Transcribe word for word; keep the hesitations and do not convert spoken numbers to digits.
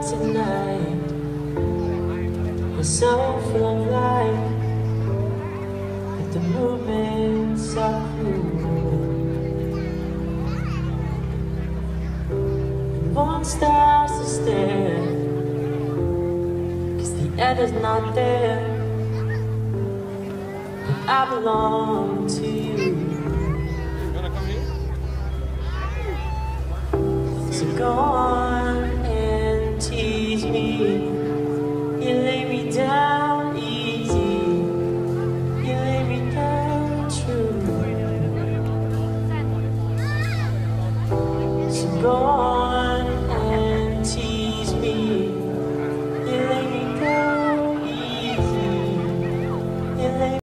tonight. We're so full of life, but the movements are cruel. And one starts to stare, cause the other's not there. But I belong to you. So go on.